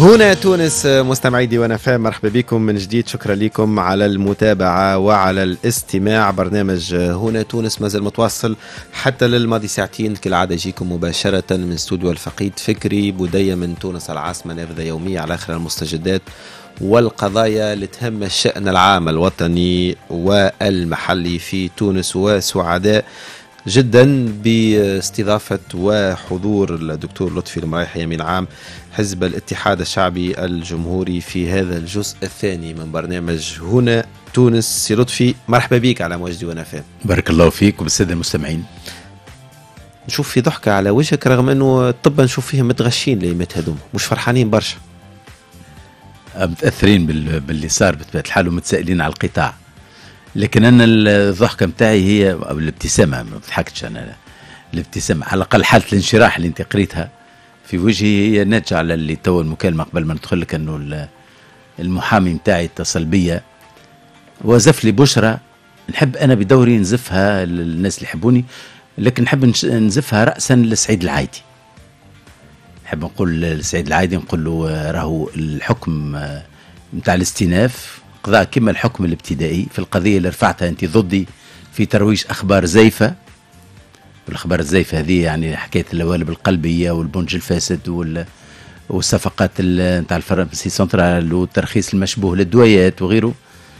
هنا تونس مستمعي ديوان FM، مرحبا بكم من جديد. شكرا لكم على المتابعة وعلى الاستماع. برنامج هنا تونس مازال متواصل حتى للماضي ساعتين كالعادة، يجيكم مباشرة من استوديو الفقيد فكري بودية من تونس العاصمة، نافذة يومية على آخر المستجدات والقضايا اللي تهم الشأن العام الوطني والمحلي في تونس. وسعداء جدا باستضافة وحضور الدكتور لطفي المرايحي أمين عام حزب الاتحاد الشعبي الجمهوري في هذا الجزء الثاني من برنامج هنا تونس. سي لطفي، مرحبا بك على موجة ديوان FM. بارك الله فيك وبالسادة المستمعين. نشوف في ضحكة على وجهك رغم أنه الطب نشوف فيهم متغشين ليمات هذوم، مش فرحانين برشا، متأثرين باللي صار بطبيعة الحال ومتسائلين على القطاع. لكن أنا الضحكة متاعي هي أو الابتسامة، ما بضحكتش أنا، الابتسامة على الأقل حالة الانشراح اللي أنت قريتها في وجهي هي ناتجة على اللي تو المكالمة قبل ما ندخل لك، أنه المحامي متاعي اتصل بيا وزف لي بشرة نحب أنا بدوري نزفها للناس اللي يحبوني، لكن نحب نزفها رأسا لسعيد العايدي. نحب نقول لسعيد العايدي، نقول له راهو الحكم متاع الاستئناف قضاء كما الحكم الابتدائي في القضية اللي رفعتها أنت ضدي في ترويج أخبار زيفة. والأخبار الزيفة هذه يعني حكاية اللوالب القلبية والبنج الفاسد والصفقات نتاع الفرنسي سنترال والترخيص المشبوه للدويات وغيره.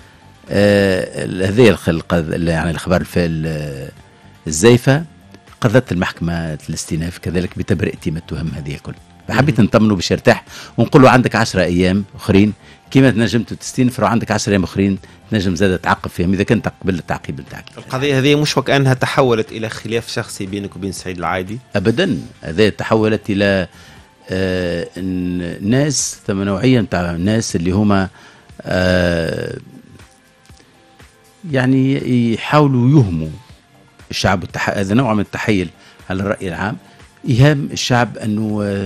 هذه يعني الأخبار الزيفة قضت المحكمة الاستئناف كذلك بتبرئتي من التهم هذه الكل. فحبيت نطمنه باش يرتاح ونقول له عندك 10 أيام أخرين كيما تنجم تستئنف، عندك 10 أيام أخرين تنجم زاد تعقب فيهم إذا كنت تقبل التعقيب نتاعك. القضية هذه مش وكأنها تحولت إلى خلاف شخصي بينك وبين سعيد العايدي؟ أبدا، هذه تحولت إلى ناس ثم نوعية نتاع الناس اللي هما يعني يحاولوا يهموا الشعب. هذا نوع من التحيل على الرأي العام، إيهام الشعب أنه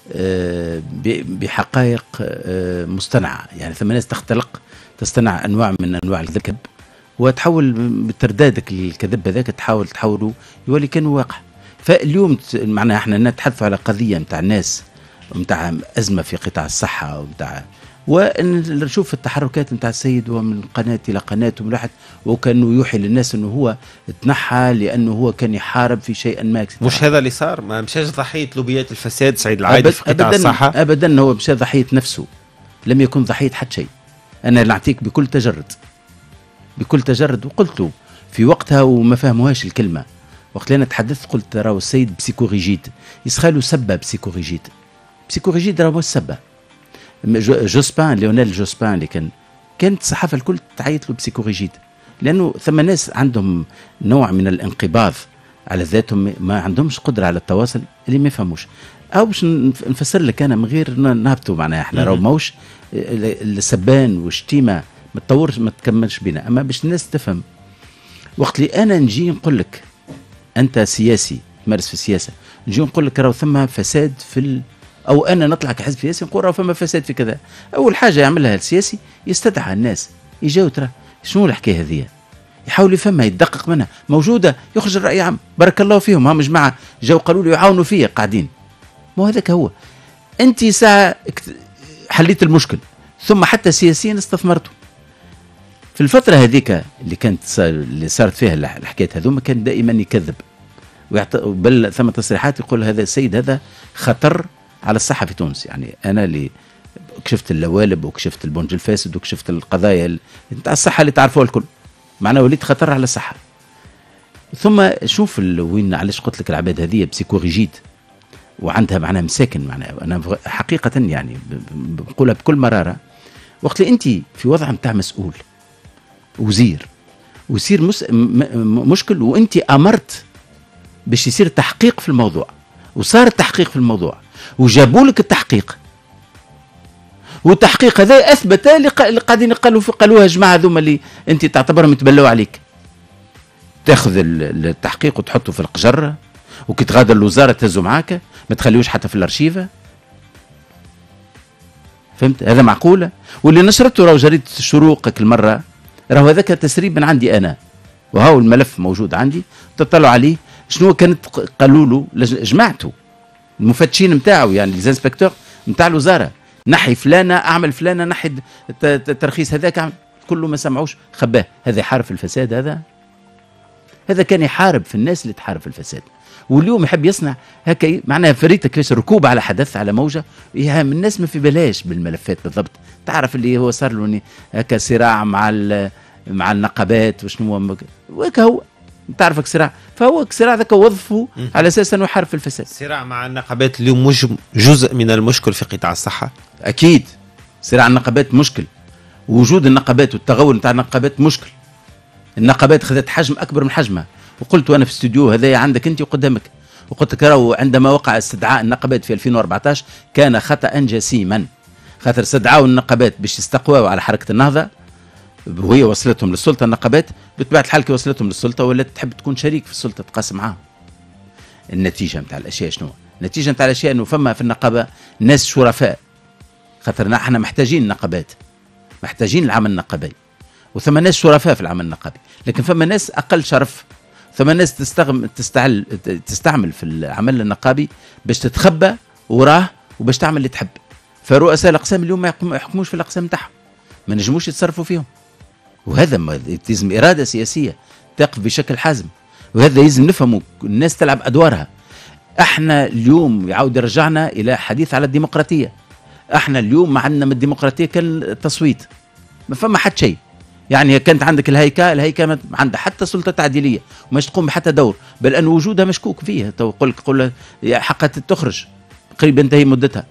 بحقائق مصطنعة. يعني ثم ناس تصطنع أنواع من أنواع الكذب وتحول بتردادك الكذب هذاك تحوله يولي كان واقع. فاليوم معناها احنا نتحدث على قضية متاع الناس متاع أزمة في قطاع الصحة ونشوف التحركات متاع السيد ومن قناة إلى قناة وملاحظ وكأنه يوحي للناس أنه هو تنحى لأنه هو كان يحارب في شيء ما. مش هذا اللي صار؟ ما مشاش ضحية لوبيات الفساد سعيد العايدي في قطاع الصحة؟ أبدا، هو مشى ضحية نفسه، لم يكن ضحية حد شيء. أنا نعطيك بكل تجرد وقلت له في وقتها وما فهموهاش الكلمة. وقت لأنا تحدثت قلت راهو السيد بسيكوريجيد يسخالوا سبة بسيكوريجيد راهو السبة. جوسبان ليونيل جوسبان اللي كانت الصحافة الكل تعيط له بسيكوريجيد، لأنه ثم ناس عندهم نوع من الانقباض على ذاتهم، ما عندهمش قدرة على التواصل اللي ما يفهموش. أو باش نفسر لك أنا من غير نهبطوا معناها احنا راهو موش السبان والشتيمة ما تطورش ما تكملش بينا، أما باش الناس تفهم. وقت اللي أنا نجي نقول لك أنت سياسي تمارس في السياسة، نجي نقول لك راهو ثم فساد أو أنا نطلع كحزب سياسي نقول راهو فما فساد في كذا، أول حاجة يعملها السياسي يستدعى الناس يجاو ترى شنو الحكاية هذه، يحاول يفهمها يدقق منها، موجودة يخرج الرأي عام. بارك الله فيهم، هم جماعة جاو قالوا لي يعاونوا فيا قاعدين، ما هذاك هو. أنت ساعة حليت المشكل ثم حتى سياسيا استثمرته. في الفترة هذيك اللي صارت فيها الحكاية هذوما كان دائما يكذب بل ثم تصريحات يقول هذا السيد هذا خطر على الصحة في تونس. يعني أنا اللي كشفت اللوالب وكشفت البنج الفاسد وكشفت القضايا نتاع الصحة اللي تعرفوها الكل، معناه وليت خطر على الصحة. ثم شوف وين علاش قلت لك العباد هذه بسيكوريجيد وعندها معناها مساكن. معناها أنا حقيقة يعني بقولها بكل مرارة، وقت اللي أنت في وضع متاع مسؤول وزير ويصير مشكل وأنت أمرت باش يصير تحقيق في الموضوع، وصار التحقيق في الموضوع وجابوا لك التحقيق، والتحقيق هذا أثبت اللي قاعدين قالوها جماعة ذوما اللي أنت تعتبرهم يتبلوا عليك. تاخذ التحقيق وتحطه في القجرة وكي تغادر الوزارة تهزه معاك ما تخليوش حتى في الأرشيفة. فهمت؟ هذا معقولة؟ واللي نشرته راهو جريدة الشروق كل مرة راهو هذاك تسريب من عندي أنا، وهاو الملف موجود عندي تطلعوا عليه. شنو كانت قالوا له جماعته المفتشين متاعه يعني الانسبكتور متاع الوزارة نحي فلانه، اعمل فلانه، نحي الترخيص هذاك، اعمل كله ما سمعوش، خباه. هذا يحارب في الفساد، هذا كان يحارب في الناس اللي تحارب في الفساد. واليوم يحب يصنع هكا، معناها فريتك كيفاش ركوب على حدث، على موجه يهام الناس، ما في بلاش بالملفات بالضبط. تعرف اللي هو صار له هكا صراع مع النقابات وشنو وهكا، هو تعرفك صراع، فهو صراع ذاك وظفه على اساس انه يحارب في الفساد. صراع مع النقابات اليوم مش جزء من المشكل في قطاع الصحه؟ اكيد صراع النقابات مشكل، وجود النقابات والتغول نتاع النقابات مشكل. النقابات خذت حجم اكبر من حجمها، وقلت وانا في الاستوديو هذايا عندك انت وقدامك، وقلت لك راهو عندما وقع استدعاء النقابات في 2014 كان خطأ جسيما، خاطر استدعاوا النقابات باش يستقواوا على حركه النهضه، وهي وصلتهم للسلطه. النقابات بطبيعه الحال كي وصلتهم للسلطه ولات تحب تكون شريك في السلطه، تقاسم معاهم. النتيجه نتاع الاشياء شنو؟ النتيجه نتاع الاشياء انه فما في النقابه ناس شرفاء، خاطرنا احنا محتاجين النقابات، محتاجين العمل النقابي، وثم ناس شرفاء في العمل النقابي، لكن فما ناس اقل شرف، ثم ناس تستعمل في العمل النقابي باش تتخبى وراه وباش تعمل اللي تحب. فرؤساء الاقسام اليوم ما يحكموش في الاقسام تاعهم، ما نجموش يتصرفوا فيهم، وهذا لازم اراده سياسيه تقف بشكل حازم، وهذا لازم نفهموا. الناس تلعب ادوارها. احنا اليوم يعاود يرجعنا الى حديث على الديمقراطيه. احنا اليوم ما عندنا من الديمقراطيه كان التصويت، ما فما حتى شيء. يعني كانت عندك الهيكله ما عندها حتى سلطه تعديليه وماش تقوم بحتى دور، بل ان وجودها مشكوك فيه. قل حقت تخرج قريب انتهي مدتها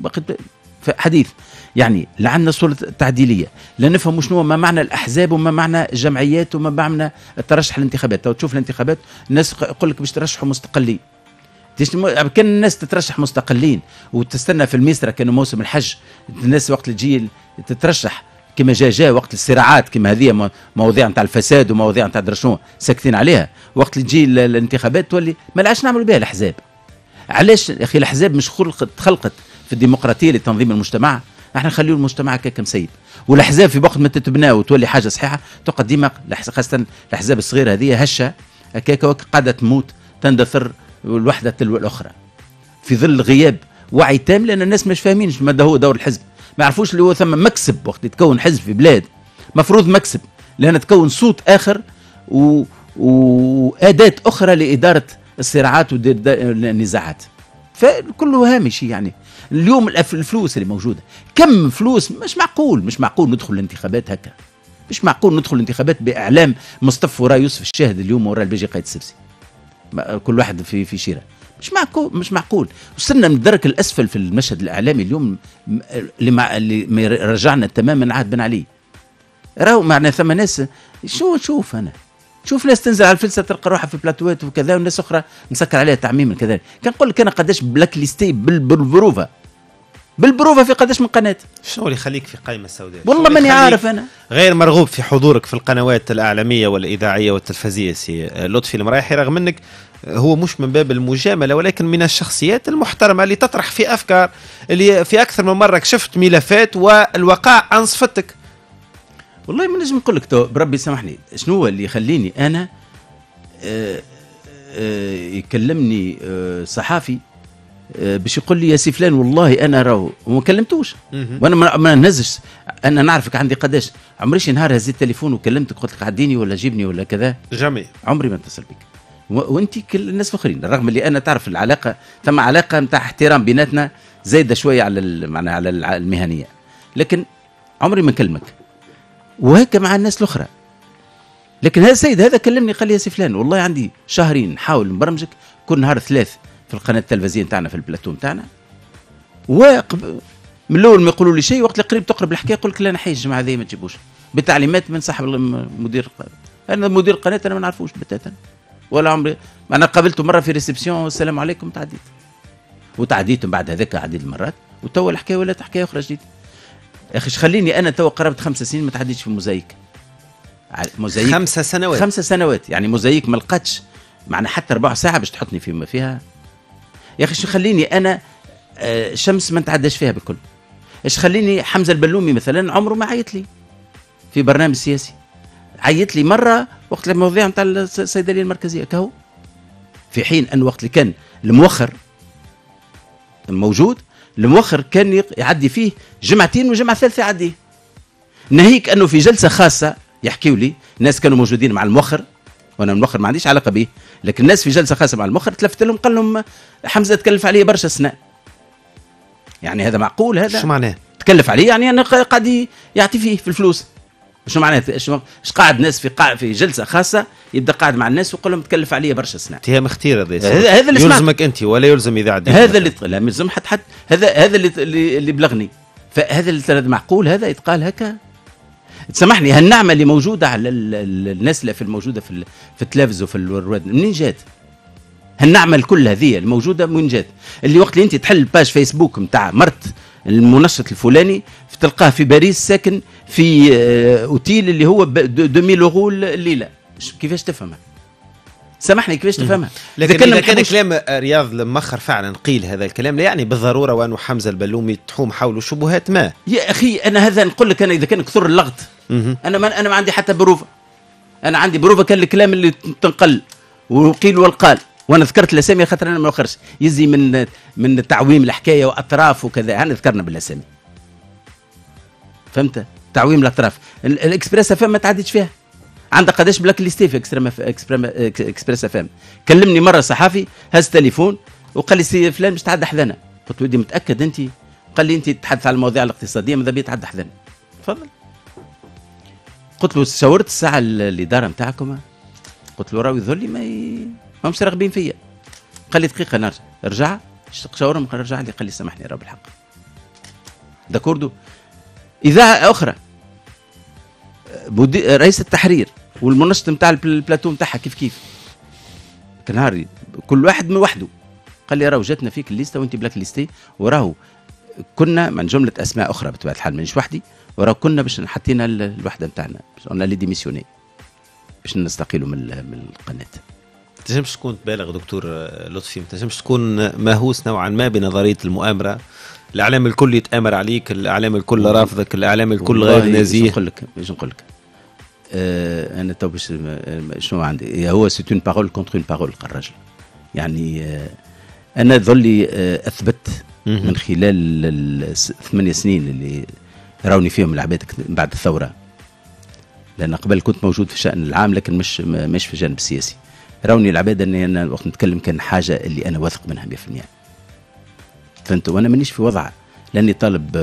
حديث. يعني لا عندنا سلطه تعديليه، لا نفهم شنو ما معنى الاحزاب وما معنى الجمعيات وما معنى الترشح الانتخابات. تو تشوف الانتخابات الناس يقول لك باش ترشحوا مستقلين، كان الناس تترشح مستقلين وتستنى في الميسرة، كانوا موسم الحج الناس وقت الجيل تترشح كما جاء وقت الصراعات كما هذه مواضيع نتاع الفساد ومواضيع نتاع درشنو ساكتين عليها، وقت الجيل الانتخابات تولي ما لعاش نعملوا بها الاحزاب. علاش يا اخي الاحزاب مش خلقت في الديمقراطيه لتنظيم المجتمع؟ احنا نخليو المجتمع هكاك مسيب، والاحزاب في وقت ما تتبنى وتولي حاجه صحيحه تقعد ديما، خاصه الاحزاب الصغيره هذه هشه هكاك قاعده تموت تندثر الوحده تلو الاخرى في ظل غياب وعي تام، لان الناس مش فاهمين ماذا هو دور الحزب، ما يعرفوش اللي هو ثم مكسب وقت يتكون حزب في بلاد، مفروض مكسب لان تكون صوت اخر واداه اخرى لاداره الصراعات والنزاعات، فكله هامشي. يعني اليوم الفلوس اللي موجوده كم فلوس، مش معقول ندخل الانتخابات هكا، مش معقول ندخل الانتخابات باعلام مصطفى وراء يوسف الشاهد اليوم وراء البيجي قايد السبسي، كل واحد في شيره، مش معقول. وصلنا من الدرك الاسفل في المشهد الاعلامي اليوم اللي رجعنا تماما عهد بن علي. راهو معنا ثم ناس شوف ناس تنزل على الفلسه تلقى روحها في بلاتوات وكذا، والناس اخرى مسكر عليها تعميم كذلك. كان نقول لك انا قداش بلاك ليستي بالبروفه في قداش من قناه. شنو اللي يخليك في قائمه سوداء؟ والله ماني عارف انا. غير مرغوب في حضورك في القنوات الاعلاميه والاذاعيه والتلفزيونيه سي لطفي المرايحي، رغم انك هو مش من باب المجامله ولكن من الشخصيات المحترمه اللي تطرح في افكار، اللي في اكثر من مره كشفت ملفات والوقائع انصفتك. والله ما نجم نقول لك بربي سامحني شنو هو اللي يخليني انا يكلمني صحافي باش يقول لي يا سي فلان والله انا راهو وما كلمتوش، وانا ما نهزش. انا نعرفك عندي قداش عمريش نهار هزيت التليفون وكلمتك قلت لك عديني ولا جيبني ولا كذا، جميع عمري ما اتصل بك. وانت كل الناس الاخرين، رغم اللي انا تعرف العلاقه ثم علاقه نتاع احترام بيناتنا زايده شويه على المهنيه، لكن عمري ما نكلمك. وهيك مع الناس الاخرى. لكن هذا السيد هذا كلمني قال لي يا سي فلان والله عندي شهرين نحاول نبرمجك كل نهار 3 في القناه التلفزيونيه تاعنا في البلاتو نتاعنا، من الاول ما يقولوا لي شيء، وقت اللي قريب تقرب الحكايه يقول لك لا نحيي الجماعه هذه ما تجيبوش، بتعليمات من صاحب المدير. انا مدير القناه انا ما نعرفوش بتاتا، ولا عمري انا قابلته مره في ريسبسيون والسلام عليكم وتعديت من بعد هذاك عديد المرات، وتوا الحكايه ولات حكايه اخرى جديده. يا اخي خليني انا توا قربت 5 سنين ما تعديتش في موزايك 5 سنوات 5 سنوات يعني موزايك ما لقاتش معنا حتى 4 ساعه باش تحطني فيها. يا اخي شو خليني انا شمس ما نتعداش فيها بالكل. ايش خليني حمزه البلومي مثلا عمره ما عيط لي في برنامج سياسي، عيط لي مره وقت المواضيع نتاع الصيدليه المركزيه كهو، في حين ان وقت اللي كان الموخر موجود المؤخر كان يعدي فيه جمعتين وجمعة ثالثة يعديه. ناهيك أنه في جلسة خاصة يحكيوا لي الناس كانوا موجودين مع المؤخر، وأنا المؤخر ما عنديش علاقة به، لكن الناس في جلسة خاصة مع المؤخر تلفت لهم قال لهم حمزة تكلف عليه برشا سنة. يعني هذا معقول؟ هذا شو معناه؟ تكلف عليه يعني أنا قاعد يعطي فيه في الفلوس. شو معناه؟ ايش قاعد ناس في جلسه خاصه يبدا قاعد مع الناس ويقول لهم تكلف عليه برشا سنه. اتهام اختيار هذا اللي يلزمك انت ولا يلزم اذا عديت؟ هذا اللي لا ما يلزم حد هذا اللي بلغني. فهذا اللي معقول هذا يتقال هكا؟ تسامحني، هالنعمه اللي موجوده على الناس اللي في الموجوده في التلفز وفي الرواد منين جات؟ هالنعمه الكل هذه الموجوده من جات؟ اللي وقت اللي انت تحل باج فيسبوك نتاع مرت المنشط الفلاني تلقاه في باريس ساكن في اوتيل اللي هو 2000 يورو الليله، كيفاش تفهمها؟ سامحني كيفاش تفهمها؟ لكن إذا كان كلام رياض المخر فعلا قيل هذا الكلام لا يعني بالضروره وانه حمزه البلومي تحوم حوله شبهات ما. يا اخي انا هذا نقول لك، انا اذا كان كثر اللغط انا ما عندي حتى بروفه. انا عندي بروفه كان الكلام اللي تنقل وقيل والقال، وانا ذكرت الاسامي خاطر انا ما نخرجش يزي من تعويم الحكايه واطراف وكذا. انا ذكرنا بالاسامي، فهمت؟ تعويم الاطراف. الاكسبريس اف ام ما تعديتش فيها. عندك قداش بلاك ليستي في اكسبريس اف ام. كلمني مره صحافي هز تليفون وقال لي سي فلان مش تعدى حذانا. قلت له ودي متاكد انت؟ قال لي انت تتحدث على المواضيع الاقتصاديه ماذا بيا تعدى حذانا. تفضل. قلت له شاورت الساعه الاداره نتاعكم؟ قلت له راهو يظهر لي ما همش راغبين فيا. قال لي دقيقه نرجع. رجع شاورهم قال رجع لي قال لي سامحني راه بالحق. داكوردو. اذاعه اخرى رئيس التحرير والمنشط نتاع البلاتو نتاعها كيف كنهاري كل واحد من وحده. قال لي راهو جاتنا فيك الليسته وانت بلاك ليستي، وراهو كنا من جمله اسماء اخرى بطبيعه الحال مانيش وحدي، وراهو كنا باش حطينا الوحده نتاعنا انا اللي ديميسيوني باش نستقيلوا من القناه. تنجمش تكون تبالغ دكتور لطفي، ما تنجمش تكون مهووس نوعا ما بنظريه المؤامره؟ الاعلام الكل يتامر عليك، الاعلام الكل رافضك، الاعلام الكل غير نزيه. باش نقول لك انا تو باش شنو عندي هو سي اون بارول كونتر اون بارول قال الرجل. يعني انا ظلي اثبت من خلال 8 سنين اللي راوني فيهم العباد بعد الثوره، لان قبل كنت موجود في الشان العام لكن مش في الجانب السياسي. راوني العباد اني انا وقت نتكلم كان حاجه اللي انا واثق منها 100%. فهمت؟ وانا مانيش في وضع لاني طالب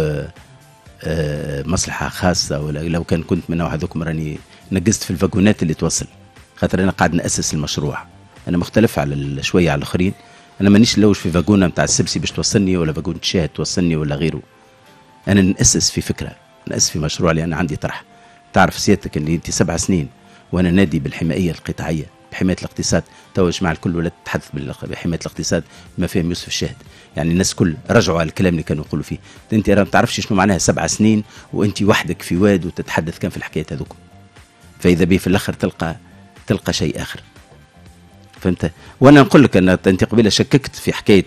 مصلحه خاصه، ولا لو كنت من نوع هذوك راني نقزت في الفاغونات اللي توصل، خاطر انا قاعد ناسس المشروع. انا مختلف على شويه على الاخرين. انا مانيش نلوج في فاغونه نتاع السبسي باش توصلني ولا فاغونه شاهد توصلني ولا غيره. انا ناسس في فكره، ناسس في مشروع اللي انا عندي طرح. تعرف سيادتك اللي انت 7 سنين وانا نادي بالحمايه القطاعيه بحمايه الاقتصاد، تو الجماعه الكل ولا تتحدث بحمايه الاقتصاد ما فيهم يوسف الشاهد. يعني الناس كل رجعوا على الكلام اللي كانوا يقولوا فيه. انت ما تعرفش شنو معناها 7 سنين وانت وحدك في واد وتتحدث كان في الحكايات هذوك. فاذا به في الاخر تلقى شيء اخر. فهمت؟ وانا نقول لك ان انت قبيله شككت في حكايه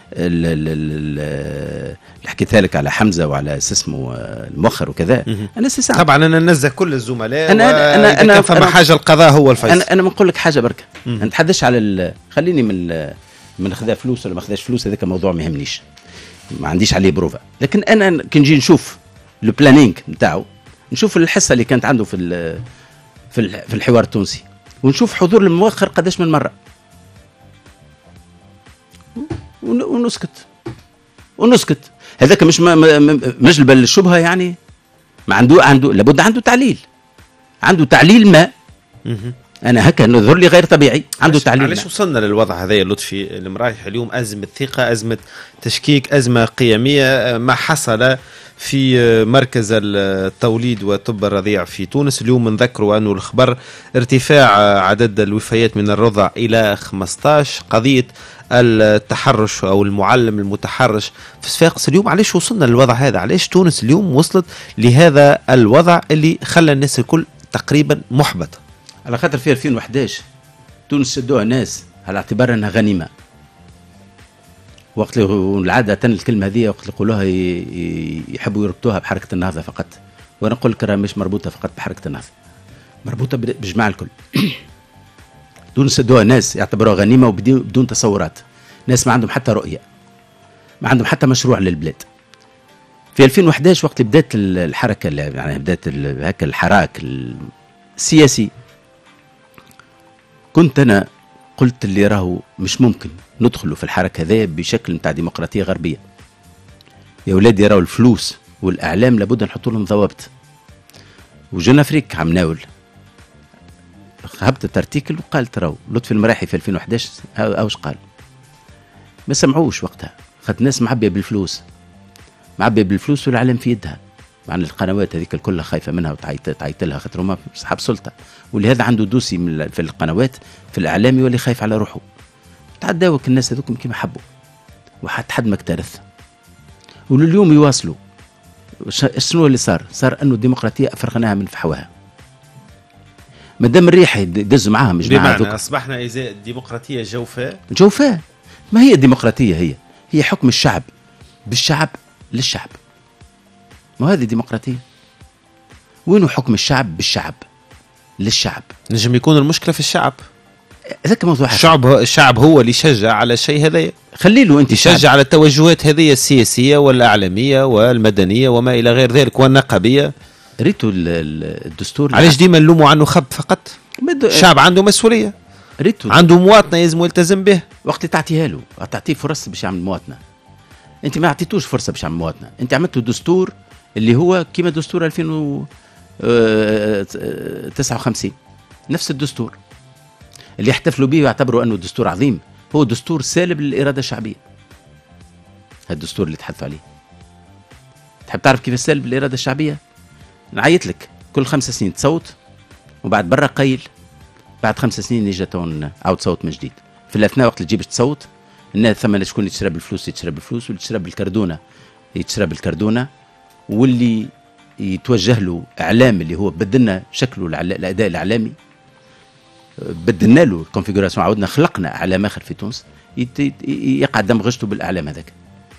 اللي حكيتها لك على حمزه وعلى اسمه المؤخر وكذا. انا طبعا انا ننزه كل الزملاء. انا فما حاجه القضاء هو الفيصل. انا بنقول لك حاجه بركه. ما نتحدثش على خليني من خذا فلوس ولا ما خذاش فلوس، هذاك موضوع ما يهمنيش، ما عنديش عليه بروفا. لكن انا كي نجي نشوف لو بلانينغ نتاعو، نشوف الحصه اللي كانت عنده في الحوار التونسي، ونشوف حضور المؤخر قداش من مره، ونسكت. هذاك مش مجلب الشبهه يعني. ما عنده لابد عنده تعليل ما. انا هكا نظهر لي غير طبيعي. عنده تعليل. علاش وصلنا للوضع هذا يا لطفي اللي مرايح اليوم؟ ازمه ثقه، ازمه تشكيك، ازمه قيميه. ما حصل في مركز التوليد والطب الرضيع في تونس اليوم نذكروا انه الخبر ارتفاع عدد الوفيات من الرضع الى 15. قضيه التحرش او المعلم المتحرش في صفاقس اليوم. علاش وصلنا للوضع هذا؟ علاش تونس اليوم وصلت لهذا الوضع اللي خلى الناس الكل تقريبا محبطه؟ على خاطر في 2011 تونس شدوها ناس على اعتبار انها غنيمه. وقت العاده الكلمه هذه وقت يقولوها يحبوا يربطوها بحركه النهضه فقط. وانا نقول لك راه مش مربوطه فقط بحركه النهضه، مربوطه بجماعه الكل. تونس شدوها ناس يعتبروها غنيمه وبدون تصورات، ناس ما عندهم حتى رؤيه. ما عندهم حتى مشروع للبلاد. في 2011 وقت بدات الحركه، يعني بدات هكا الحراك السياسي، كنت انا قلت اللي راهو مش ممكن ندخلوا في الحركه هذا بشكل نتاع ديمقراطيه غربيه. يا ولادي راهو الفلوس والاعلام لابد نحطوا لهم ضوابط. وجونا فريك عم ناول هبطت ارتيكل وقال تراو لطفي المراحي في 2011 اوش قال؟ ما سمعوش وقتها، خاطر الناس معبيه بالفلوس، معبيه بالفلوس والاعلام في يدها. مع ان القنوات هذيك الكل خايفه منها وتعيط لها خاطر هما اصحاب سلطه، ولهذا عنده دوسي في القنوات في الاعلام يولي خايف على روحه. تعداوك الناس هذوكم كيما حبوا وحتى حد ما اكترث. ولليوم يواصلوا. شنو اللي صار؟ صار انه الديمقراطيه افرغناها من فحواها. مادام الريح يدز معاها مش معاها. بمعنى اصبحنا ازاء الديمقراطيه جوفاء. ما هي الديمقراطيه؟ هي حكم الشعب بالشعب للشعب. ما هذه الديمقراطيه؟ وينه حكم الشعب بالشعب للشعب؟ نجم يكون المشكله في الشعب. هذاك موضوع الشعب هو اللي يشجع على الشيء هذايا. خلي له انت يشجع على التوجهات هذه السياسيه والاعلاميه والمدنيه وما الى غير ذلك والنقابيه. ريتوا الدستور علاش ديما نلوموا عنه خب فقط؟ الشعب عنده مسؤوليه، عنده مواطنه يلزم يلتزم به. وقت تعطيها له تعطيه فرص باش يعمل مواطنه. انت ما اعطيتوش فرصه باش يعمل مواطنه، انت عملته دستور اللي هو كيما دستور 2059 نفس الدستور اللي يحتفلوا به ويعتبروا انه دستور عظيم. هو دستور سالب للاراده الشعبيه. هذا الدستور اللي تحدثوا عليه. تحب تعرف كيف سالب الاراده الشعبيه؟ نعيط لك كل 5 سنين تصوت وبعد برا قيل، بعد 5 سنين يجي عاود تصوت من جديد. في الاثناء وقت اللي تجيب تصوت الناس ثم شكون يتشرب الفلوس واللي يتشرب الكردونه واللي يتوجه له اعلام اللي هو بدلنا شكله الاداء الاعلامي، بدلنا له الكونفيغوراسيون، عاودنا خلقنا اعلام اخر في تونس يقع دمغشته بالاعلام هذاك.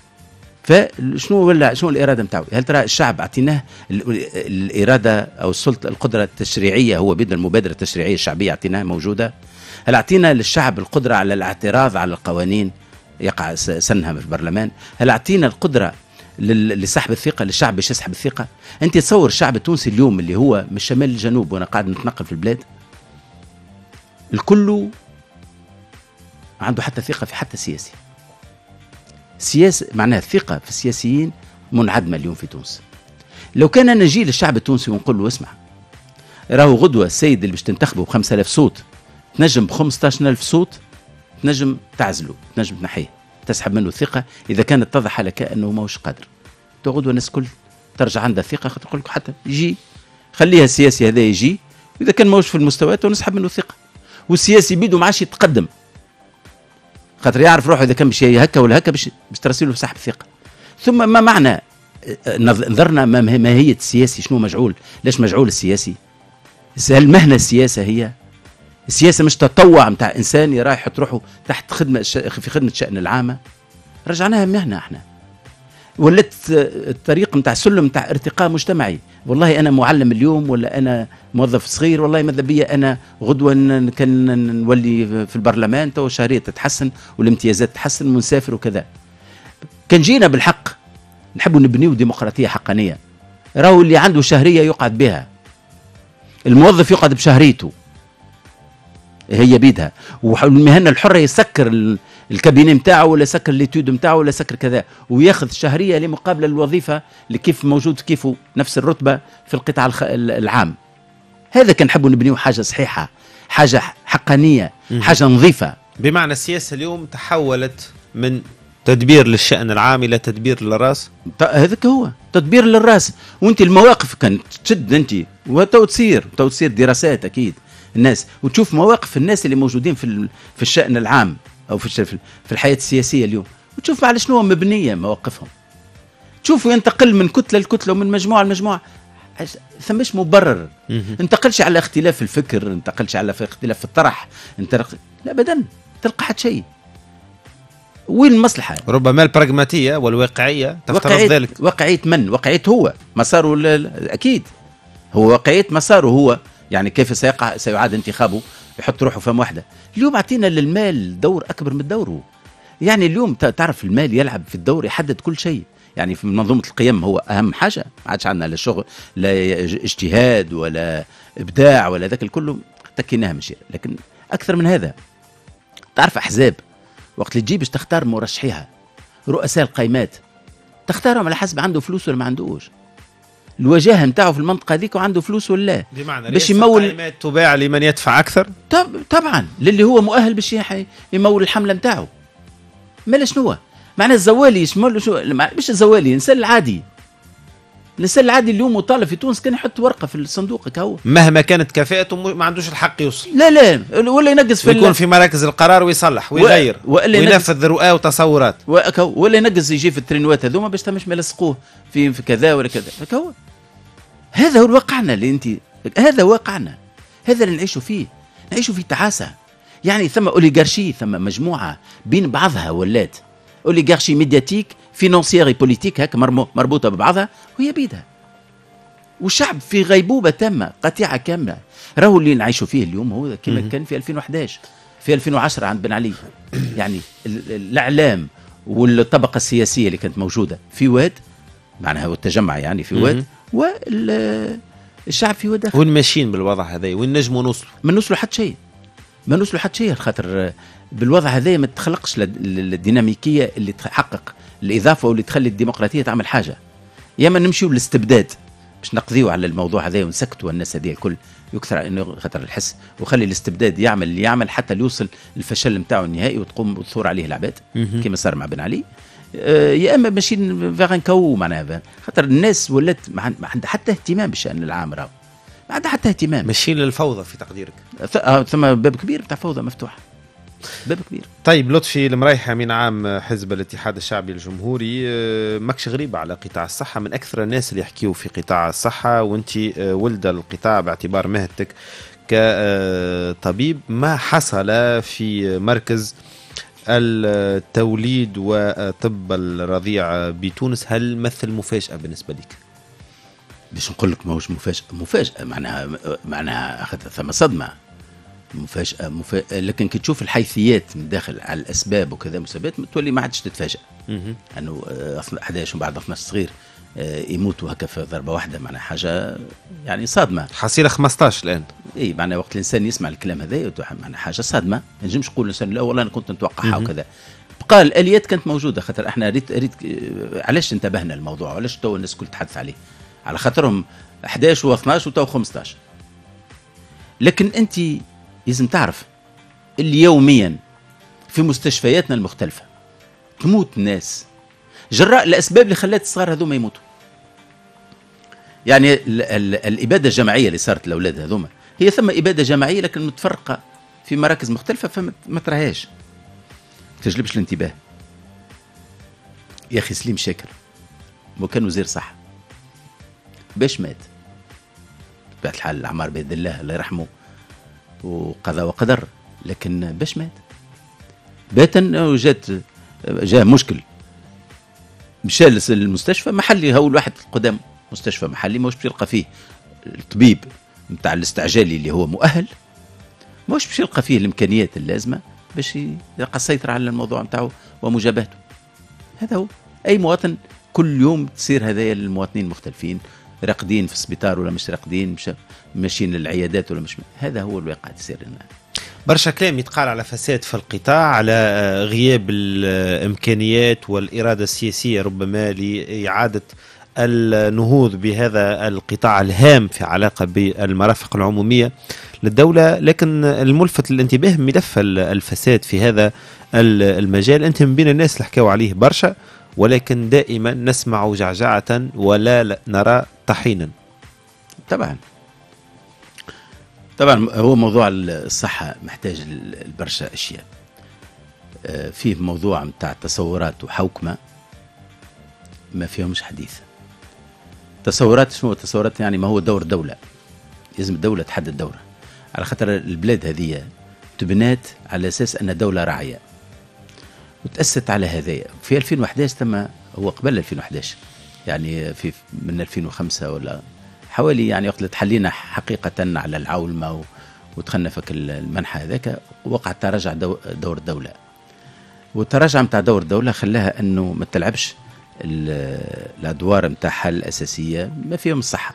فشنو شنو الاراده نتاعو؟ هل ترى الشعب اعطيناه الاراده او السلطه القدره التشريعيه؟ هو بيد المبادره التشريعيه الشعبيه اعطيناها موجوده؟ هل اعطينا للشعب القدره على الاعتراض على القوانين يقع سنها في البرلمان؟ هل اعطينا القدره لسحب الثقه للشعب باش يسحب الثقه؟ انت تصور الشعب التونسي اليوم اللي هو من الشمال للجنوب، وانا قاعد نتنقل في البلاد، الكل عنده حتى ثقه في حتى سياسه معناها الثقه في السياسيين منعدمه اليوم في تونس. لو كان انا نجي للشعب التونسي ونقول له اسمع، راهو غدوه السيد اللي باش تنتخبه ب5000 صوت تنجم ب15000 صوت تنجم تعزله، تنجم تنحيه، تسحب منه الثقه اذا كانت اتضح لك انه ماهوش قادر. غدوه الناس الكل ترجع عندها ثقه، خاطر تقول لك حتى يجي خليها السياسي هذا يجي، اذا كان ماهوش في المستويات ونسحب منه الثقه. والسياسي بيدو ما عادش يتقدم خاطر يعرف روحه اذا كان باش هكا ولا هكا باش ترسله سحب الثقه. ثم ما معنى نظرنا ماهيه السياسي؟ شنو مجعول؟ ليش مجعول السياسي؟ هل مهنه السياسه هي السياسه مش تطوع نتاع انسان رايح يحط روحه تحت خدمه في خدمه الشأن العامه؟ رجعناها مهنه احنا، ولت الطريق نتاع سلم نتاع ارتقاء مجتمعي. والله انا معلم اليوم ولا انا موظف صغير، والله ماذا بيا انا غدوه كان نولي في البرلمان، تو الشهريه تتحسن والامتيازات تتحسن ونسافر وكذا. كان جينا بالحق نحبوا نبنيو ديمقراطيه حقانيه، راهو اللي عنده شهريه يقعد بها، الموظف يقعد بشهريته هي بيدها، والمهنه الحره يسكر الكابيني نتاعو ولا يسكر ليتود نتاعو ولا يسكر كذا، وياخذ شهريه لمقابل الوظيفه اللي كيف موجود كيفه نفس الرتبه في القطاع العام. هذا كان نحبوا نبنيو حاجه صحيحه، حاجه حقانيه، حاجه نظيفه. بمعنى السياسه اليوم تحولت من تدبير للشأن العام الى تدبير للراس. هذاك هو تدبير للراس. وانت المواقف كانت تشد انت وتو تصير دراسات اكيد الناس، وتشوف مواقف الناس اللي موجودين في الشأن العام او في الحياه السياسيه اليوم، وتشوف على شنو مبنيه مواقفهم. تشوفوا ينتقل من كتله لكتله ومن مجموعه لمجموعه، ثمش مبرر. انتقلش على اختلاف الفكر، انتقلش على اختلاف في الطرح، لا ابدا تلقى حد شيء. وين المصلحه؟ ربما البراغماتيه والواقعيه تفترض ذلك. واقعيه من؟ واقعيه هو مساره اكيد هو واقعيه مساره هو، يعني كيف سيعاد انتخابه، يحط روحه فم واحده. اليوم اعطينا للمال دور اكبر من دوره. يعني اليوم تعرف المال يلعب في الدور، يحدد كل شيء. يعني في منظومة القيم هو أهم حاجة، ما عادش عندنا لا شغل لا اجتهاد ولا إبداع ولا ذاك الكل، تكيناها مشي. لكن أكثر من هذا، تعرف أحزاب وقت اللي تجيبش تختار مرشحيها، رؤساء القائمات تختارهم على حسب عنده فلوس ولا ما عندوش، الوجاهه نتاعو في المنطقه هذيك وعنده فلوس ولا لا، بمعنى باش يمول القائمات تباع لمن يدفع اكثر. طبعا للي هو مؤهل باش يمول الحمله نتاعو. مالا شنو معنى الزوالي يشمل شو؟ مش الزوالي، الانسان العادي، الانسان العادي اليوم مطالب في تونس كان يحط ورقه في الصندوق هكا، مهما كانت كفاءته ما عندوش الحق يوصل. لا ولا ينقص في يكون في مراكز القرار ويصلح ويغير وينفذ رؤى وتصورات، ولا ينقص يجي في الترينوات هذوما باش تمش ما يلصقوه في كذا ولا كذا. هذا هو واقعنا اللي انت، هذا واقعنا، هذا اللي نعيشوا فيه تعاسه. يعني ثم اوليغارشي، ثم مجموعه بين بعضها ولات اوليغارشي ميدياتيك فينانسيير بوليتيك هكا مربوطه ببعضها وهي بيدها، والشعب في غيبوبه تامه قطيعه كامله. راهو اللي نعيشوا فيه اليوم هو كما كان في 2011 في 2010 عند بن علي. يعني الاعلام والطبقه السياسيه اللي كانت موجوده في واد، معناها والتجمع يعني في واد، والشعب في واد آخر. وين ماشيين بالوضع هذا؟ وين نجموا نوصلوا؟ ما نوصلوا حتى شيء، ما نوصلوا حتى شيء، خاطر بالوضع هذا ما تخلقش الديناميكيه اللي تحقق الاضافه واللي تخلي الديمقراطيه تعمل حاجه. يا اما نمشيو للاستبداد باش نقضيو على الموضوع هذا ونسكتوا الناس هذه الكل، يكثر انه خاطر الحس، وخلي الاستبداد يعمل اللي يعمل حتى يوصل الفشل نتاعو النهائي وتقوم الثوره عليه العباد كما صار مع بن علي. يا اما ماشيين فاغ نكو معناها، خاطر الناس ولات ما عندها حتى اهتمام بالشان العام، راهو ما عندها حتى اهتمام، ماشيين للفوضى في تقديرك. ثم باب كبير بتاع فوضى مفتوح، باب كبير. طيب لطفي المريحي امين عام حزب الاتحاد الشعبي الجمهوري، ماكش غريب على قطاع الصحه، من اكثر الناس اللي يحكيوا في قطاع الصحه، وانت ولد القطاع باعتبار مهنتك كطبيب. ما حصل في مركز التوليد وطب الرضيع بتونس هل مثل مفاجاه بالنسبه لك؟ باش نقول لك ماهوش مفاجاه، معناها اخذت ثم صدمه، مفاجأة لكن كي تشوف الحيثيات من داخل على الأسباب وكذا مسببات تولي ما عادش تتفاجأ أنه 11 وبعد 12 صغير يموتوا هكا في ضربة واحدة، معناها حاجة يعني صادمة. حصيلة 15 الآن. إيه معناها وقت الإنسان يسمع الكلام هذا معناها حاجة صادمة، ما نجمش نقول الإنسان لا والله أنا كنت نتوقعها وكذا. بقى الآليات كانت موجودة، خاطر احنا ريت علاش انتبهنا الموضوع، علاش تو الناس الكل تحدث عليه، على خاطرهم 11 و12 وتو 15. لكن أنت لازم تعرف اللي يوميا في مستشفياتنا المختلفة تموت ناس جراء الأسباب اللي خلت الصغار هذوما يموتوا. يعني الإبادة الجماعية اللي صارت الأولاد هذوما هي ثم إبادة جماعية لكن متفرقة في مراكز مختلفة، فما تراهاش تجلبش الانتباه. يا أخي سليم شاكر وكان وزير صحة باش مات بطبيعة الحال، الأعمار بيد الله الله يرحمه وقضى وقدر، لكن باش مات باتا جاء مشكل، مشى للمستشفى محلي، هو الواحد قدام مستشفى محلي ماهوش باش يلقى فيه الطبيب نتاع الاستعجالي اللي هو مؤهل، ماهوش باش يلقى فيه الامكانيات اللازمه باش يلقى السيطره على الموضوع نتاعو ومجابهته. هذا هو اي مواطن كل يوم تصير هذايا المواطنين مختلفين، راقدين في السبيطار ولا مش راقدين، ماشيين للعيادات ولا مش، هذا هو الواقع تصير لنا. برشا كلام يتقال على فساد في القطاع، على غياب الامكانيات والاراده السياسيه ربما لاعاده النهوض بهذا القطاع الهام في علاقه بالمرافق العموميه للدوله. لكن الملفت للانتباه ملف الفساد في هذا المجال، انت من بين الناس اللي حكاوا عليه برشا، ولكن دائما نسمع جعجعه ولا نرى طحينا. طبعا هو موضوع الصحة محتاج لبرشا أشياء. فيه موضوع متاع تصورات وحوكمة ما فيهمش حديث. تصورات شنو تصورات؟ يعني ما هو دور دولة، لازم الدولة تحدد دورها، على خاطر البلاد هذه تبنات على أساس أن دولة راعية وتأسست على هذايا. في 2011 تم، هو قبل 2011 يعني في من 2005 ولا حوالي، يعني وقت تحلينا حقيقة على العولمة ودخلنا فك المنحى هذاك، وقع تراجع دور الدولة. والتراجع نتاع دور الدوله خلاها انه ما تلعبش الادوار نتاعها الاساسيه ما فيهم الصحه.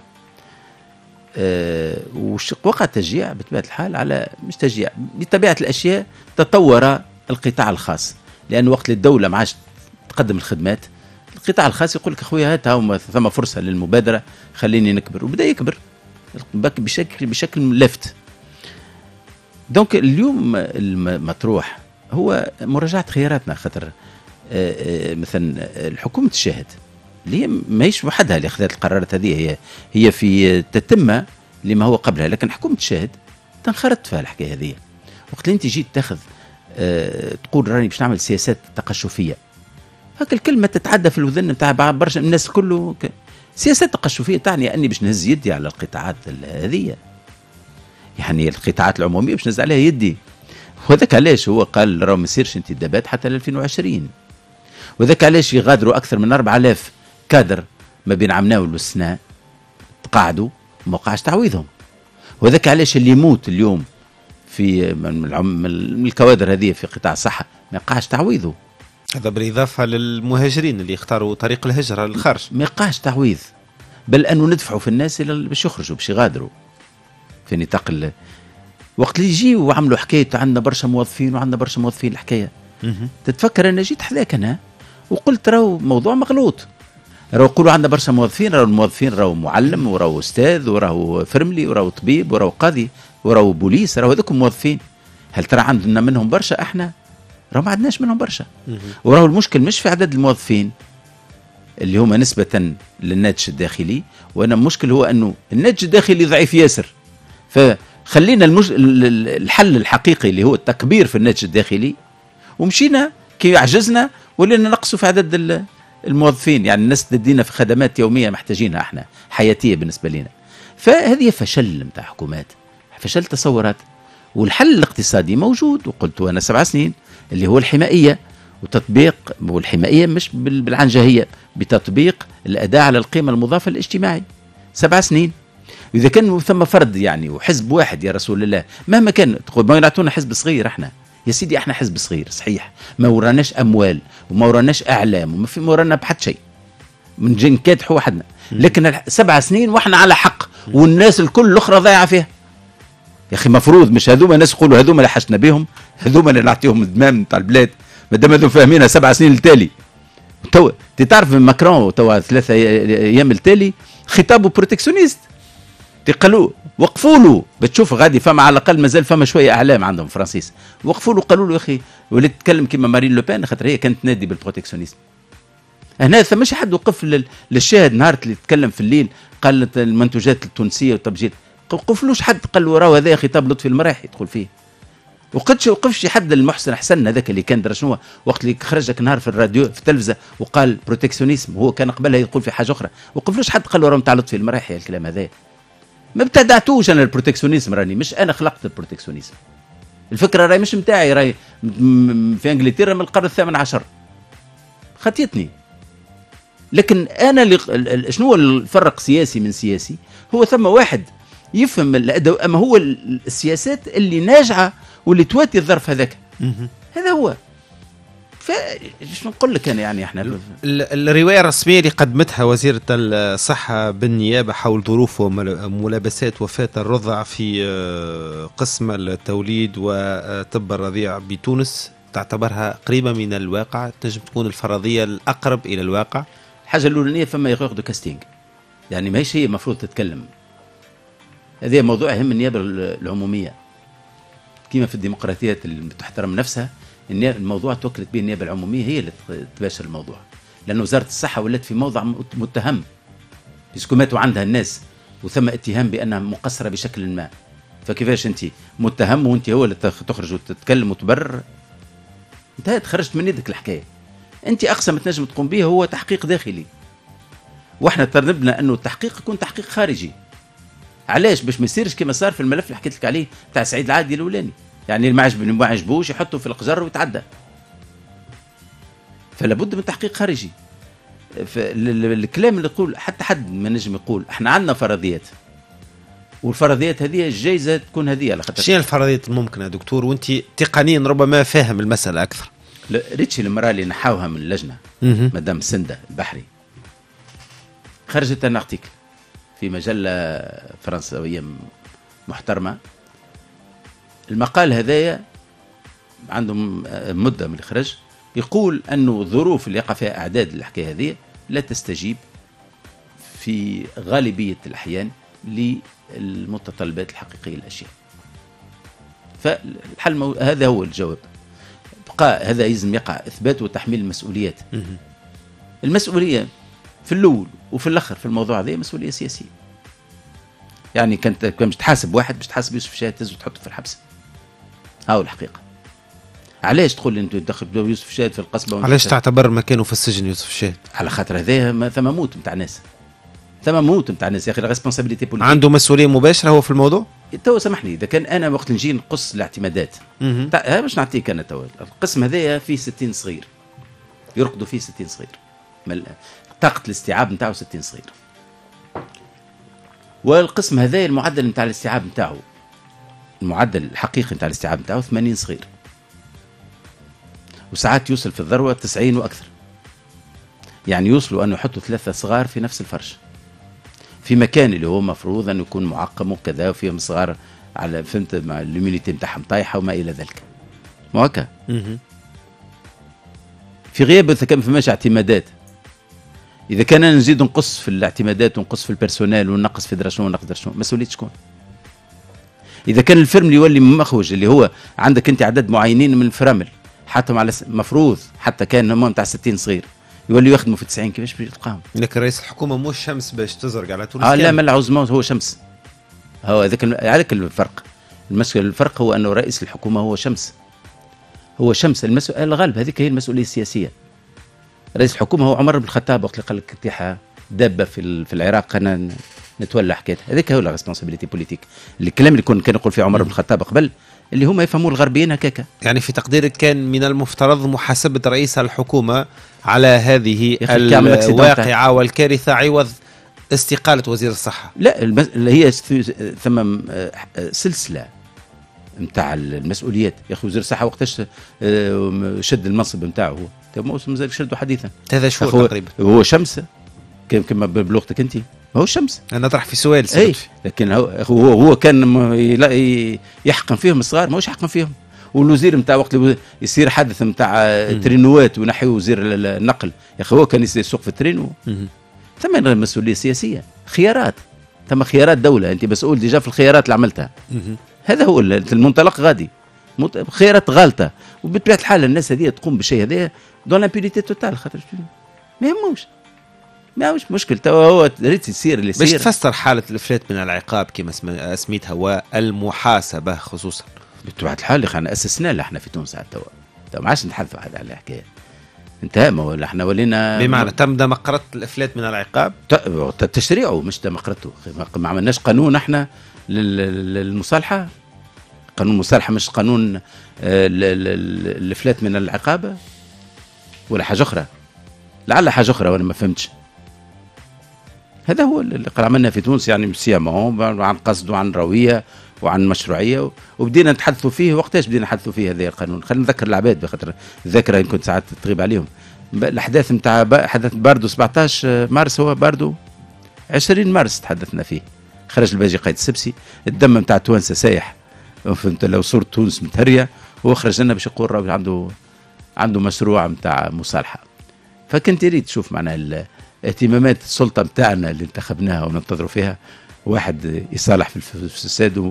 وقع تشجيع بطبيعه الحال على مش تشجيع، بطبيعه الاشياء تطور القطاع الخاص، لان وقت الدوله ما عادش تقدم الخدمات، القطاع الخاص يقول لك اخويا هات هاو ثم فرصه للمبادره خليني نكبر، وبدا يكبر بشكل لافت. دونك اليوم المطروح هو مراجعه خياراتنا، خاطر مثلا الحكومه تشاهد اللي هي ماهيش وحدها اللي اخذت القرارات هذه، هي في تتمه لما هو قبلها، لكن حكومه تشاهد تنخرط في الحكايه هذه. وقت اللي انت جيت تاخذ تقول راني باش نعمل سياسات تقشفيه، هاك الكلمه تتعدى في الوذن نتاع برشا الناس كله. سياسات تقشفيه تعني اني باش نهز يدي على القطاعات هذه، يعني القطاعات العموميه باش نهز عليها يدي. وذاك علاش هو قال راه ما يصيرش انتدابات حتى ل 2020. وذاك علاش يغادروا اكثر من 4000 كادر ما بين عمناول والسناء تقاعدوا وما وقعش تعويضهم. وذاك علاش اللي يموت اليوم في من الكوادر هذه في قطاع الصحه ما يقعش تعويضه. هذا بالاضافه للمهاجرين اللي اختاروا طريق الهجره للخارج، ما يقعش تعويض، بل انه ندفعوا في الناس باش يخرجوا باش يغادروا في نطاق وقت اللي يجي وعملوا حكايه عندنا برشا موظفين وعندنا برشا موظفين. الحكايه تتفكر انا جيت حذاك انا وقلت راهو موضوع مغلوط، راهو يقولوا عندنا برشا موظفين، راهو الموظفين راهو معلم وراهو استاذ وراهو فرملي وراهو طبيب وراهو قاضي وراهو بوليس، راهو هذوك موظفين. هل ترى عندنا منهم برشا؟ احنا راهو ما عندناش منهم برشا. وراهو المشكل مش في عدد الموظفين اللي هما نسبة للناتج الداخلي، وأنا المشكل هو أنه الناتج الداخلي ضعيف ياسر. فخلينا الحل الحقيقي اللي هو التكبير في الناتج الداخلي، ومشينا كي عجزنا ولينا نقصوا في عدد الموظفين. يعني الناس تدينا في خدمات يومية محتاجينها احنا حياتية بالنسبة لنا. فهذه فشل متاع حكومات، فشل تصورات. والحل الاقتصادي موجود، وقلت أنا 7 سنين اللي هو الحمائية وتطبيق، والحمائية مش بالعنجهية، بتطبيق الأداء على القيمة المضافة الاجتماعي. 7 سنين. إذا كان ثم فرد يعني وحزب واحد يا رسول الله مهما كان، تقول ما يعطونا حزب صغير احنا يا سيدي، احنا حزب صغير صحيح، ما وراناش أموال وما وراناش أعلام وما في ورانا بحد شيء من جن كادح وحدنا، لكن 7 سنين واحنا على حق والناس الكل الأخرى ضايعة فيها. يا أخي مفروض مش هذوما الناس يقولوا هذوما اللي حشنا بهم، هذوما اللي نعطيهم الدمام نتاع البلاد، ما دام هذوما فاهمينها 7 سنين التالي. تو تعرف ماكرون توا 3 أيام التالي خطابه بروتكسيونيست، قالوا وقفوا له بتشوف غادي فما على الاقل مازال فما شويه اعلام عندهم فرانسيس، وقفوا له قالوا له يا اخي وليت تتكلم كيما مارين لوبان خاطر هي كانت تنادي بالبروتكسيونيزم. هنا ثماش حد وقف للشاهد نهار اللي تكلم في الليل قال المنتوجات التونسيه وتبجيل، وقفلوش حد قال له راهو هذا خطاب لطفي المراحي يدخل فيه. وقفش حد المحسن حسن هذاك اللي كان درا شنو وقت اللي خرجك نهار في الراديو في التلفزه وقال بروتكسيونيزم، هو كان قبلها يقول في حاجه اخرى. وقفلوش حد قال له راهو نتاع لطفي المراحي الكلام هذا. ما ابتدعتوش انا البروتكسيونيزم، راني مش انا خلقت البروتكسيونيزم. الفكره راهي مش نتاعي، راهي في انجلترا من القرن ال18 خطيتني. لكن انا شنو هو الفرق سياسي من سياسي؟ هو ثم واحد يفهم اما هو السياسات اللي ناجعه واللي تواتي الظرف هذاك، هذا هو. فايش نقول لك انا يعني احنا الروايه الرسميه اللي قدمتها وزيره الصحه بالنيابه حول ظروف وملابسات وفاه الرضع في قسم التوليد وطب الرضيع بتونس تعتبرها قريبه من الواقع؟ تنجم تكون الفرضيه الاقرب الى الواقع؟ الحاجه الاولانيه فما ياخذوا كاستينج، يعني ماهيش هي المفروض تتكلم. هذا موضوع يهم النيابه العموميه كما في الديمقراطيات اللي تحترم نفسها. الموضوع توكلت به النيابه العموميه هي اللي تباشر الموضوع، لأن وزاره الصحه ولات في موضع متهم بيسكو ماتوا عندها الناس وثم اتهام بانها مقصره بشكل ما. فكيفاش انت متهم وانت هو اللي تخرج وتتكلم وتبرر؟ انتهت، خرجت من يدك الحكايه. انت اقصى ما تنجم تقوم به هو تحقيق داخلي، واحنا ترنبنا انه التحقيق يكون تحقيق خارجي. علاش؟ باش ما يصيرش كما صار في الملف اللي حكيت لك عليه تاع سعيد العادي الاولاني، يعني اللي ما عجبوش يحطوا في القجر ويتعدى. فلا بد من تحقيق خارجي. الكلام اللي يقول حتى حد ما نجم يقول احنا عندنا فرضيات، والفرضيات هذه الجايزه تكون هذه على خاطر شنو الفرضيات الممكنه دكتور؟ وانت تقنيا ربما فاهم المساله اكثر. ريتشي المراه اللي نحاوها من اللجنه مدام سنده البحري خرجت ان ارتيكل في مجله فرنسويه محترمه. المقال هذايا عندهم مده من الخرج يقول انه الظروف اللي يقع فيها اعداد الحكايه هذه لا تستجيب في غالبيه الاحيان للمتطلبات الحقيقيه للاشياء. فالحل هذا هو الجواب. بقى هذا يلزم يقع اثبات وتحميل المسؤوليات. المسؤوليه في الاول وفي الاخر في الموضوع هذا مسؤوليه سياسيه. يعني كنت باش تحاسب واحد باش تحاسب يوسف شاهد تهز وتحطه في الحبس. هاو الحقيقه. علاش تقول لي انت تدخل يوسف شاهد في القصبه؟ علاش تعتبر مكانه في السجن يوسف شاهد؟ على خاطر هذا ثم موت نتاع ناس. ثم موت نتاع ناس يا اخي. ريسبونسابيلتي بوليتيك. عنده مسؤوليه مباشره هو في الموضوع؟ تو سامحني اذا كان انا وقت نجي نقص الاعتمادات باش نعطيك انا تو القسم هذايا فيه 60 صغير يرقدوا فيه 60 صغير طاقه الاستيعاب نتاعو 60 صغير. والقسم هذايا المعدل نتاع الاستيعاب نتاعو المعدل الحقيقي نتاع الاستيعاب نتاعو 80 صغير. وساعات يوصل في الذروه 90 واكثر. يعني يوصلوا انه يحطوا 3 صغار في نفس الفرش في مكان اللي هو مفروض انه يكون معقم وكذا وفيهم صغار على فهمت مع اليومينيتي نتاعهم طايحه وما الى ذلك. مو هكا؟ في غياب اذا كان فماش اعتمادات. اذا كان نزيد نقص في الاعتمادات ونقص في البيرسونيل ونقص في درشون ونقص درشون مسؤوليه شكون؟ اذا كان الفرم اللي يولي مخوج اللي هو عندك انت عدد معينين من الفرامل حطهم على مفروض حتى كان هم نتاع 60 صغير يولي يخدموا في 90 كيفاش بيلقاهم؟ لكن رئيس الحكومه مش شمس باش تزرق على تونس. لا ما العزمان هو شمس. هو هذاك الفرق. الفرق هو انه رئيس الحكومه هو شمس. هو شمس الغالب هذيك هي المسؤوليه السياسيه. رئيس الحكومه هو عمر بن الخطاب وقت اللي قال لك تيحه دابه في العراق انا نتولى حكايه هذيك هو لا ريسبونسابيلتي بوليتيك. الكلام اللي كان يقول فيه عمر بن الخطاب قبل اللي هما يفهموا الغربيين هكاكا. يعني في تقديرك كان من المفترض محاسبه رئيس الحكومه على هذه الواقعه والكارثه عوض استقاله وزير الصحه. لا هي ثم سلسله نتاع المسؤوليات. يا اخي وزير الصحه وقتاش شد المنصب نتاعه هو موسم مازال شده حديثا 3 شهور تقريبا. هو شمس كما بلغتك انت ما هو شمس. انا نطرح في سؤال اي لكن هو كان يحقن فيهم الصغار ماهوش يحقن فيهم. والوزير نتاع وقت يصير حدث نتاع ترينوات ونحيوا وزير النقل يا اخي هو كان يسوق في الترين ثم مسؤوليه سياسيه خيارات. ثم خيارات دوله انت مسؤول ديجا في الخيارات اللي عملتها. هذا هو المنطلق غادي خيارات غالطه. وبطبيعه الحال الناس هذه تقوم بالشيء هذا دون لامبيليتي توتال خاطر ما يهموش مشكل. تو هو ريت يصير اللي يصير. باش تفسر حاله الافلات من العقاب كما سميتها والمحاسبه خصوصا بطبيعه الحال اللي احنا اسسنا احنا في تونس تو ما عادش نتحدثوا على الحكايه انتهى. ما احنا ولينا بمعنى تم دمقرة الافلات من العقاب تشريعه مش دمقرته. ما عملناش قانون احنا للمصالحه. قانون المصالحه مش قانون الافلات من العقاب ولا حاجه اخرى. لعل حاجه اخرى وانا ما فهمتش. هذا هو اللي عملنا في تونس يعني سيامون عن قصد وعن رويه وعن مشروعيه وبدينا نتحدثوا فيه. وقتاش بدينا نتحدثوا فيه هذا القانون؟ خلينا نذكر العباد بخاطر الذاكره يمكن ساعات تغيب عليهم. الاحداث نتاع حدث باردو 17 مارس هو باردو 20 مارس تحدثنا فيه. خرج الباجي قايد السبسي الدم نتاع توانسه سايح فهمت لو صورة تونس متهريه هو خرج لنا باش يقول راهو عنده مشروع نتاع مصالحه. فكنت تريد تشوف معنا اهتمامات السلطه نتاعنا اللي انتخبناها وننتظروا فيها واحد يصالح في الفساد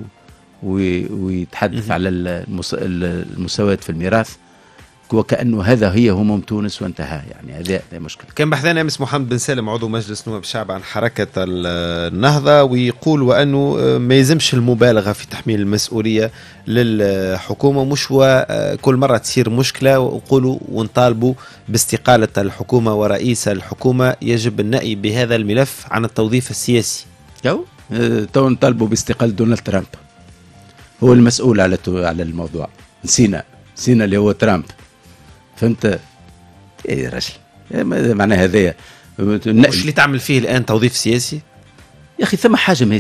ويتحدث على المساواة في الميراث وكأنه هذا هي هموم تونس وانتهى. يعني هذا مشكلة. كان بحثنا أمس محمد بن سالم عضو مجلس نواب الشعب عن حركة النهضة ويقول وأنه ما يلزمش المبالغة في تحميل المسؤولية للحكومة. مش كل مرة تصير مشكلة ويقولوا ونطالبوا باستقالة الحكومة ورئيس الحكومة يجب النأي بهذا الملف عن التوظيف السياسي. تو نطالبوا باستقالة دونالد ترامب هو المسؤول على الموضوع. نسينا اللي هو ترامب فهمت يا رجل. معنى هذايا مش اللي تعمل فيه الآن توظيف سياسي يا أخي. ثم حاجة ما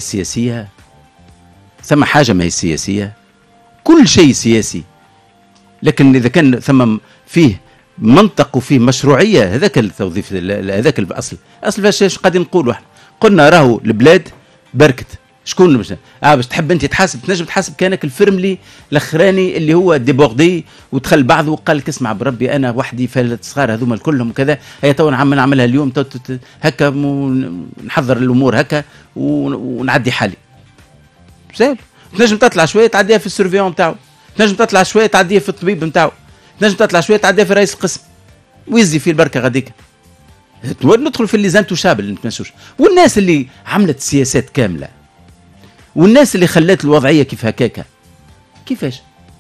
هي سياسية. كل شيء سياسي. لكن إذا كان ثم فيه منطق وفيه مشروعيه. هذاك التوظيف، هذاك الاصل. فاش قاعدين نقولوا احنا قلنا راهو البلاد بركت. شكون باش تحب انت تحاسب، تنجم تحاسب كانك الفرملي الاخراني اللي هو ديبوردي ودخل بعضه وقال لك اسمع بربي انا وحدي فلت صغار هذوما كلهم كذا، هي تو نعملها اليوم هكا نحضر الامور هكا ونعدي حالي. سهل. تنجم تطلع شويه تعديها في السيرفيون نتاعو، تنجم تطلع شويه تعديها في الطبيب نتاعو، تنجم تطلع شويه تعديها في رئيس القسم ويزي في البركه غاديك. ندخل في اللي زانتوشابل اللي نتمشوش، والناس اللي عملت سياسات كامله، والناس اللي خلت الوضعيه كيف هكاكا. كيفاش؟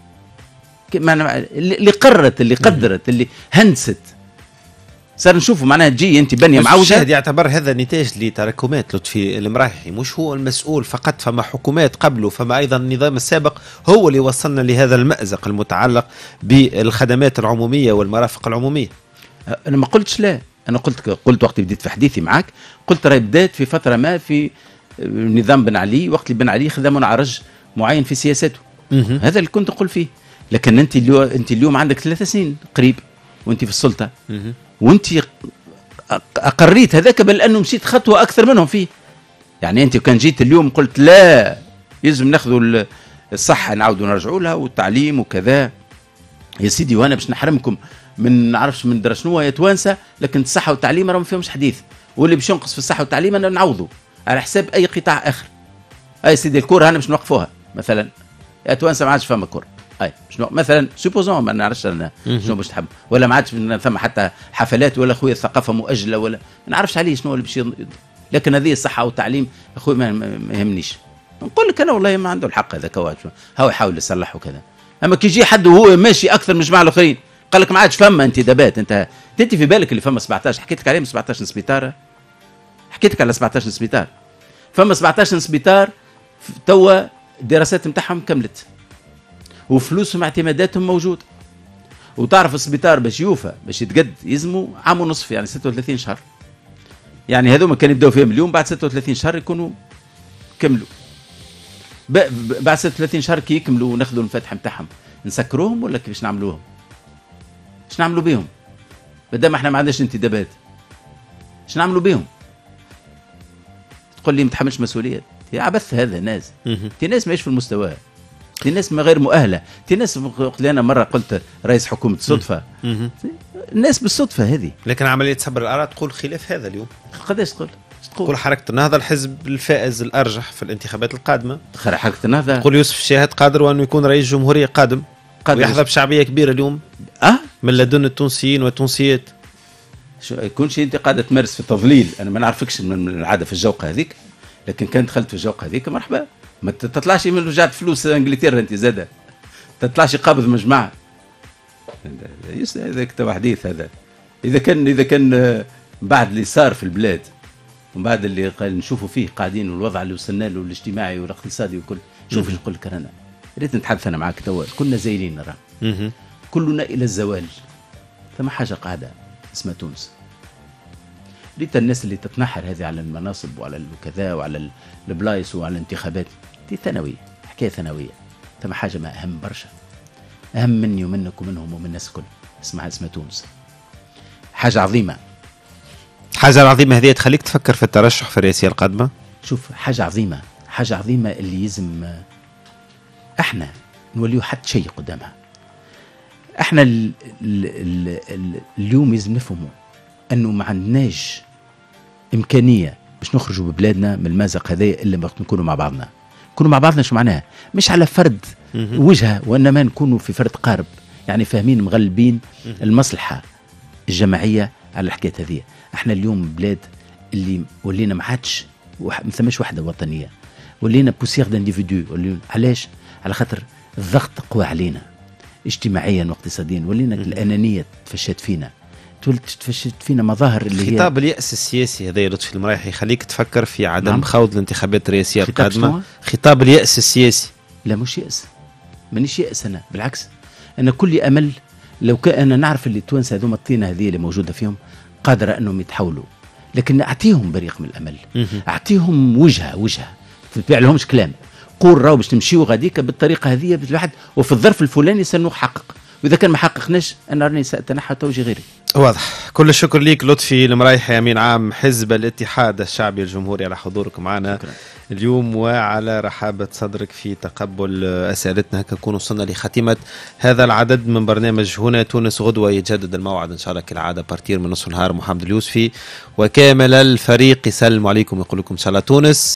اللي قررت، اللي قدرت، اللي هندست. صار نشوفوا معناها تجي انت بنيه معوجه. الشاهد يعتبر هذا نتاج لتراكمات لطفي المراحي، مش هو المسؤول فقط، فما حكومات قبله، فما ايضا النظام السابق هو اللي وصلنا لهذا المأزق المتعلق بالخدمات العموميه والمرافق العموميه. انا ما قلتش لا، انا قلت وقت بديت في حديثي معك، قلت راهي بدات في فتره ما في نظام بن علي، وقت اللي بن علي خذا منعرج معين في سياساته. هذا اللي كنت اقول فيه. لكن انت اليوم عندك 3 سنين قريب وانت في السلطه، وانت اقريت هذاك، بل انه مشيت خطوه اكثر منهم فيه. يعني انت كان جيت اليوم قلت لا يلزم ناخذوا الصحه نعاودوا نرجعوا لها والتعليم وكذا يا سيدي، وانا باش نحرمكم من نعرفش من درا شنو يا توانسه، لكن الصحه والتعليم راهم فيهمش حديث، واللي باش ينقص في الصحه والتعليم انا نعوضه على حساب اي قطاع اخر. اي سيدي الكوره انا باش نوقفوها مثلا، يا توانسه ما عادش فما كوره، اي شنو مثلا سوبوزون ما نعرفش انا شنو باش تحب، ولا ما عادش ثم حتى حفلات، ولا خويا الثقافه مؤجله، ولا ما نعرفش عليه شنو اللي باش لكن هذه الصحه والتعليم اخويا ما يهمنيش. نقول لك انا والله ما عنده الحق هذاك، هو يحاول يصلح وكذا. اما كي يجي حد وهو ماشي اكثر من الجماعه الاخرين قال لك ما عادش فما انتدابات، انت في بالك اللي فما 17 حكيت لك عليهم 17 سبيطار، حكيت لك على 17 سبيطار، فما 17 سبيطار توا الدراسات نتاعهم كملت وفلوسهم اعتماداتهم موجود. وتعرف السبيطار باش يوفى باش يتقد يلزموا عام ونصف، يعني 36 شهر. يعني هذوما كان يبداو فيهم اليوم، بعد 36 شهر يكونوا كملوا. بعد 36 شهر كي يكملوا وناخذوا المفاتح نتاعهم نسكروهم ولا كيفاش نعملوهم؟ ايش نعملوا بهم؟ بدل ما احنا ما عندناش انتدابات ايش نعملوا بهم؟ تقول لي ما تحملش مسؤوليه؟ يا عبث هذا ناس. تي ناس ماهيش في المستوى، تي ناس ما غير مؤهله، تي ناس وقت انا مره قلت رئيس حكومه صدفه، الناس بالصدفه هذه. لكن عمليه صبر الاراء تقول خلاف هذا اليوم. قداش تقول حركه النهضه الحزب الفائز الارجح في الانتخابات القادمه. حركه النهضه تقول يوسف الشاهد قادر انه يكون رئيس جمهوريه قادم ويحظى بشعبيه كبيره اليوم من لدن التونسيين والتونسيات. يكون شيء انت قاعده تمارس في التضليل، انا ما نعرفكش من العاده في الجوقه هذيك، لكن كان دخلت في الجوقه هذيك مرحبا، ما تطلعش من رجعت فلوس انجلترا انت زاده، تطلعش قابض مجمع. هذاك تو حديث هذا. اذا كان بعد اللي صار في البلاد وبعد اللي نشوفوا فيه قاعدين والوضع اللي وصلنا له الاجتماعي والاقتصادي وكل، شوف ايش نقول لك انا، ريت نتحدث انا معك توا، كنا زايلين نرى كلنا الى الزوال. ثم حاجه قاعده اسمها تونس. ريت الناس اللي تتنحر هذه على المناصب وعلى الكذا وعلى البلايص وعلى الانتخابات دي ثانويه، حكايه ثانويه. ثم حاجه ما اهم برشا، اهم مني ومنك ومنهم ومن الناس الكل، اسمها تونس. حاجه عظيمه. حاجه عظيمه هذه تخليك تفكر في الترشح في الرئاسيه القادمه. شوف حاجه عظيمه اللي يلزم احنا نوليو حتى شيء قدامها. احنا اليوم لازم نفهموا انه ما عندناش امكانيه باش نخرجوا ببلادنا من المازق هذا الا ما نكونوا مع بعضنا. نكونوا مع بعضنا شو معناها؟ مش على فرد وجهه، وانما نكونوا في فرد قارب، يعني فاهمين مغلبين المصلحه الجماعيه على الحكايه هذه. احنا اليوم بلاد اللي ولينا ما عادش ما ثماش وحده وطنيه، ولينا بوسيغ دانديفيدو. علاش؟ على خاطر الضغط قوى علينا اجتماعيا واقتصاديا، ولينا الانانيه تفشت فينا، تفشت فينا مظاهر اللي هي خطاب اليأس السياسي هذا يا لطفي المرايحي يخليك تفكر في عدم خوض الانتخابات الرئاسيه القادمه. خطاب اليأس السياسي. لا مش يأس، مانيش يأس انا، بالعكس انا كل امل لو كان انا نعرف اللي التوانسه هذوما الطينه هذه اللي موجوده فيهم قادره انهم يتحولوا، لكن اعطيهم بريق من الامل، اعطيهم وجهه تبيع لهمش كلام، قول راهو باش تمشيوا غاديك بالطريقه هذه الواحد، وفي الظرف الفلاني سنحقق، واذا كان ما حققناش انا راني ساتنحى توجي غيري. واضح. كل الشكر ليك لطفي المرايحي امين عام حزب الاتحاد الشعبي الجمهوري على حضورك معنا اليوم وعلى رحابة صدرك في تقبل أسئلتنا. هكا نكون وصلنا لختيمة هذا العدد من برنامج هنا تونس. غدوة يتجدد الموعد إن شاء الله كالعادة بارتير من نصف النهار. محمد اليوسفي وكامل الفريق يسلم عليكم يقول لكم إن شاء الله تونس